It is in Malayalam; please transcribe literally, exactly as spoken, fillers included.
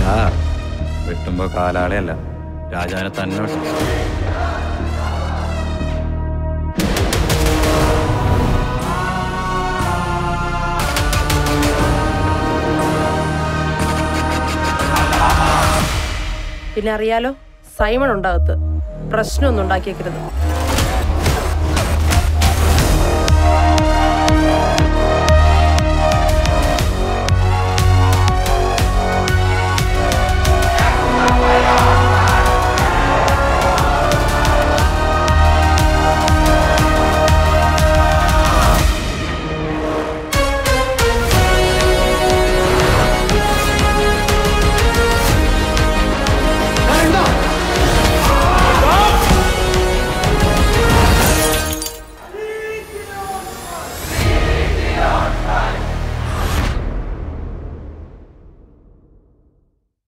ആ വെട്ടുമ്പോ കാലാളെയല്ല രാജാവിനെ തന്നെ വെട്ടും. പിന്നെ അറിയാലോ, സൈമൺ ഉണ്ടാകത്ത് പ്രശ്നമൊന്നും ഉണ്ടാക്കിയേക്കരുത്.